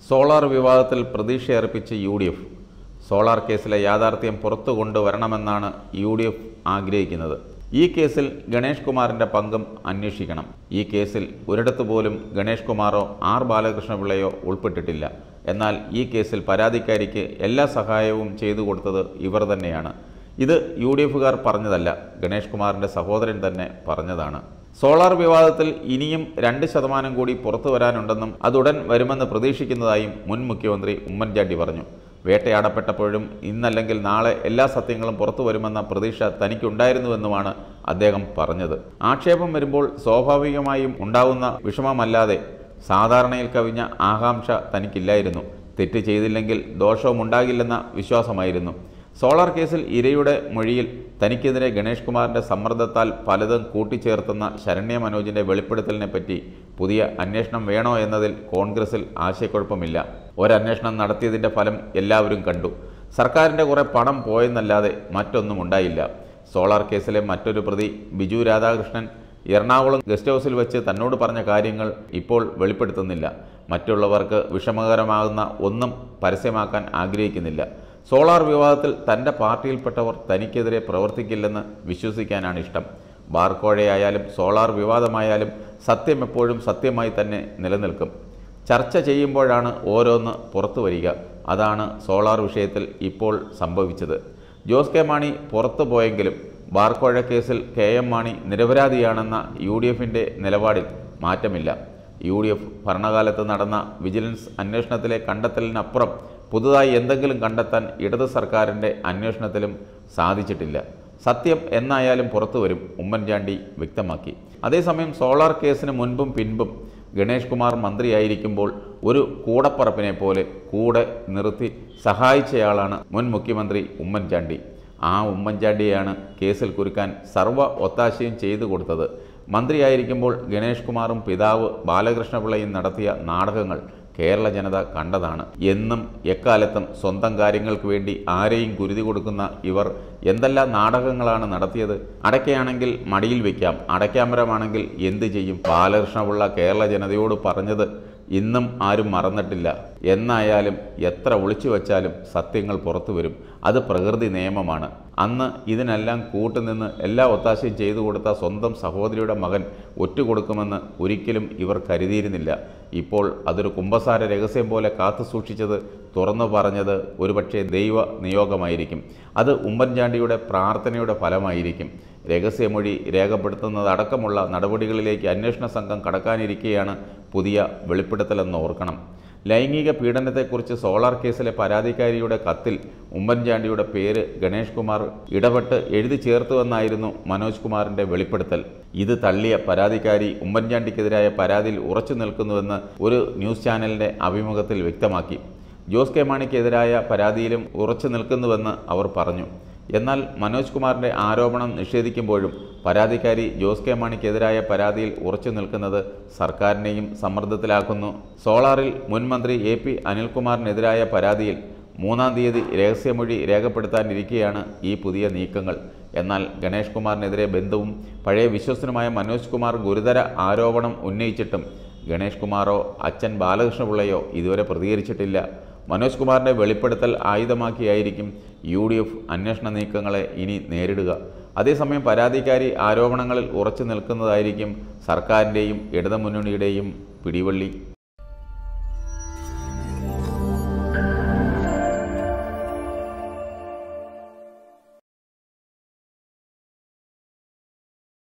Solar വിവാദത്തിൽ പ്രതീക്ഷയർപ്പിച്ച് UDF. Solar കേസിലെ യാഥാർത്ഥ്യം പുറത്തു കൊണ്ടുവരണമെന്നാണ് UDF ആഗ്രഹിക്കുന്നത്. ഈ കേസിൽ ഗണേഷ് കുമാറിൻ്റെ പങ്കും അന്വേഷിക്കണം. ഈ കേസിൽ ഒരിടത്തു പോലും ഗണേഷ് കുമാറോ ബാലകൃഷ്ണപിള്ളയോ ഉൾപ്പെട്ടിട്ടില്ല. എന്നാൽ ഈ കേസിൽ പരാതിക്കാരിക്ക് എല്ലാ സഹായവും ചെയ്തു കൊടുത്തത് ഇവർ തന്നെയാണ്. ഇത് UDFുകാർ പറഞ്ഞതല്ല, ഗണേഷ് കുമാറിൻ്റെ സഹോദരൻ തന്നെ പറഞ്ഞതാണ്. സോളാർ വിവാദത്തിൽ ഇനിയും 2% കൂടി പുറത്തു വരാനുണ്ടെന്നും അതുടൻ വരുമെന്ന് പ്രതീക്ഷിക്കുന്നതായും മുൻ മുഖ്യമന്ത്രി ഉമ്മൻചാണ്ടി പറഞ്ഞു. വേട്ടയാടപ്പെട്ടപ്പോഴും ഇന്നല്ലെങ്കിൽ നാളെ എല്ലാ സത്യങ്ങളും പുറത്തു വരുമെന്ന പ്രതീക്ഷ തനിക്കുണ്ടായിരുന്നുവെന്നുമാണ് അദ്ദേഹം പറഞ്ഞത്. ആക്ഷേപം വരുമ്പോൾ സ്വാഭാവികമായും ഉണ്ടാകുന്ന വിഷമമല്ലാതെ സാധാരണയിൽ കവിഞ്ഞ ആകാംക്ഷ തനിക്കില്ലായിരുന്നു. തെറ്റ് ചെയ്തില്ലെങ്കിൽ ദോഷവും ഉണ്ടാകില്ലെന്ന വിശ്വാസമായിരുന്നു. സോളാർ കേസിൽ ഇരയുടെ മൊഴിയിൽ തനിക്കെതിരെ ഗണേഷ് കുമാറിൻ്റെ സമ്മർദ്ദത്താൽ പലതും കൂട്ടിച്ചേർത്തുന്ന ശരണ്യ മനോജിൻ്റെ വെളിപ്പെടുത്തലിനെ പറ്റി പുതിയ അന്വേഷണം വേണോ എന്നതിൽ കോൺഗ്രസിൽ ആശയക്കുഴപ്പമില്ല. ഒരന്വേഷണം നടത്തിയതിൻ്റെ ഫലം എല്ലാവരും കണ്ടു. സർക്കാരിൻ്റെ കുറേ പണം പോയെന്നല്ലാതെ മറ്റൊന്നും ഉണ്ടായില്ല. സോളാർ കേസിലെ മറ്റൊരു പ്രതി ബിജു രാധാകൃഷ്ണൻ എറണാകുളം ഗസ്റ്റ് ഹൗസിൽ വെച്ച് തന്നോട് പറഞ്ഞ കാര്യങ്ങൾ ഇപ്പോൾ വെളിപ്പെടുത്തുന്നില്ല. മറ്റുള്ളവർക്ക് വിഷമകരമാകുന്ന ഒന്നും പരസ്യമാക്കാൻ ആഗ്രഹിക്കുന്നില്ല. സോളാർ വിവാദത്തിൽ തൻ്റെ പാർട്ടിയിൽപ്പെട്ടവർ തനിക്കെതിരെ പ്രവർത്തിക്കില്ലെന്ന് വിശ്വസിക്കാനാണ് ഇഷ്ടം. ബാർക്കോഴയായാലും സോളാർ വിവാദമായാലും സത്യം എപ്പോഴും സത്യമായി തന്നെ നിലനിൽക്കും. ചർച്ച ചെയ്യുമ്പോഴാണ് ഓരോന്ന് പുറത്തു വരിക. അതാണ് സോളാർ വിഷയത്തിൽ ഇപ്പോൾ സംഭവിച്ചത്. ജോസ് കെ മാണി പുറത്തു പോയെങ്കിലും ബാർക്കോഴ കേസിൽ KM മാണി നിരപരാധിയാണെന്ന UDFിൻ്റെ നിലപാടിൽ മാറ്റമില്ല. UDF ഭരണകാലത്ത് നടന്ന വിജിലൻസ് അന്വേഷണത്തിലെ കണ്ടെത്തലിനപ്പുറം പുതുതായി എന്തെങ്കിലും കണ്ടെത്താൻ ഇടത് സർക്കാരിൻ്റെ അന്വേഷണത്തിലും സാധിച്ചിട്ടില്ല. സത്യം എന്നായാലും പുറത്തു വരും, ഉമ്മൻചാണ്ടി വ്യക്തമാക്കി. അതേസമയം സോളാർ കേസിന് മുൻപും പിൻപും ഗണേഷ് കുമാർ മന്ത്രിയായിരിക്കുമ്പോൾ ഒരു കൂടപ്പറപ്പിനെ പോലെ കൂടെ നിർത്തി സഹായിച്ചയാളാണ് മുൻ മുഖ്യമന്ത്രി ഉമ്മൻചാണ്ടി. ആ ഉമ്മൻചാണ്ടിയെയാണ് കേസിൽ കുരുക്കാൻ സർവ്വ ഒത്താശയും ചെയ്തു കൊടുത്തത്. മന്ത്രിയായിരിക്കുമ്പോൾ ഗണേഷ് കുമാറും പിതാവ് ബാലകൃഷ്ണപിള്ളയും നടത്തിയ നാടകങ്ങൾ കേരള ജനത കണ്ടതാണ്. എന്നും എക്കാലത്തും സ്വന്തം കാര്യങ്ങൾക്ക് വേണ്ടി ആരെയും കുരുതി കൊടുക്കുന്ന ഇവർ എന്തെല്ലാം നാടകങ്ങളാണ് നടത്തിയത്. അടയ്ക്കയാണെങ്കിൽ മടിയിൽ വയ്ക്കാം, അടയ്ക്കാമരമാണെങ്കിൽ എന്തു ചെയ്യും. ബാലകൃഷ്ണപിള്ള കേരള ജനതയോട് പറഞ്ഞത് ഇന്നും ആരും മറന്നിട്ടില്ല. എന്നായാലും എത്ര ഒളിച്ചു വച്ചാലും സത്യങ്ങൾ പുറത്തു വരും. അത് പ്രകൃതി നിയമമാണ്. അന്ന് ഇതിനെല്ലാം കൂട്ടുനിന്ന് എല്ലാ ഒത്താശയും ചെയ്തു കൊടുത്ത സ്വന്തം സഹോദരിയുടെ മകൻ ഒറ്റുകൊടുക്കുമെന്ന് ഒരിക്കലും ഇവർ കരുതിയിരുന്നില്ല. ഇപ്പോൾ അതൊരു കുമ്പസാര രഹസ്യം പോലെ കാത്തു സൂക്ഷിച്ചത്, തുറന്നു പറഞ്ഞത് ഒരുപക്ഷെ ദൈവ നിയോഗമായിരിക്കും. അത് ഉമ്മൻചാണ്ടിയുടെ പ്രാർത്ഥനയുടെ ഫലമായിരിക്കും. രഹസ്യമൊഴി രേഖപ്പെടുത്തുന്നതടക്കമുള്ള നടപടികളിലേക്ക് അന്വേഷണ സംഘം കടക്കാനിരിക്കെയാണ് പുതിയ വെളിപ്പെടുത്തലെന്ന് ഓർക്കണം. ലൈംഗിക പീഡനത്തെക്കുറിച്ച് സോളാർ കേസിലെ പരാതിക്കാരിയുടെ കത്തിൽ ഉമ്മൻചാണ്ടിയുടെ പേര് ഗണേഷ് കുമാർ ഇടപെട്ട് എഴുതി ചേർത്തുവെന്നായിരുന്നു മനോജ് കുമാറിൻ്റെ വെളിപ്പെടുത്തൽ. ഇത് തള്ളിയ പരാതിക്കാരി ഉമ്മൻചാണ്ടിക്കെതിരായ പരാതിയിൽ ഉറച്ചു നിൽക്കുന്നുവെന്ന് ഒരു ന്യൂസ് ചാനലിൻ്റെ അഭിമുഖത്തിൽ വ്യക്തമാക്കി. ജോസ് കെ മാണിക്കെതിരായ പരാതിയിലും ഉറച്ചു നിൽക്കുന്നുവെന്ന് അവർ പറഞ്ഞു. എന്നാൽ മനോജ് കുമാറിൻ്റെ ആരോപണം നിഷേധിക്കുമ്പോഴും പരാതിക്കാരി ജോസ് കെ മാണിക്കെതിരായ പരാതിയിൽ ഉറച്ചു നിൽക്കുന്നത് സർക്കാരിനെയും സമ്മർദ്ദത്തിലാക്കുന്നു. സോളാറിൽ മുൻ മന്ത്രി AP അനിൽകുമാറിനെതിരായ പരാതിയിൽ 3-ാം തീയതി രഹസ്യമൊഴി രേഖപ്പെടുത്താനിരിക്കെയാണ് ഈ പുതിയ നീക്കങ്ങൾ. എന്നാൽ ഗണേഷ് കുമാറിനെതിരെ ബന്ധുവും പഴയ വിശ്വസ്തനുമായ മനോജ് കുമാർ ഗുരുതര ആരോപണം ഉന്നയിച്ചിട്ടും ഗണേഷ് കുമാറോ അച്ഛൻ ബാലകൃഷ്ണപിള്ളയോ ഇതുവരെ പ്രതികരിച്ചിട്ടില്ല. മനോജ് കുമാറിൻ്റെ വെളിപ്പെടുത്തൽ ആയുധമാക്കിയായിരിക്കും UDF അന്വേഷണ നീക്കങ്ങളെ ഇനി നേരിടുക. അതേസമയം പരാതിക്കാരി ആരോപണങ്ങളിൽ ഉറച്ചു നിൽക്കുന്നതായിരിക്കും സർക്കാരിൻ്റെയും ഇടതുമുന്നണിയുടെയും പിടിവള്ളി.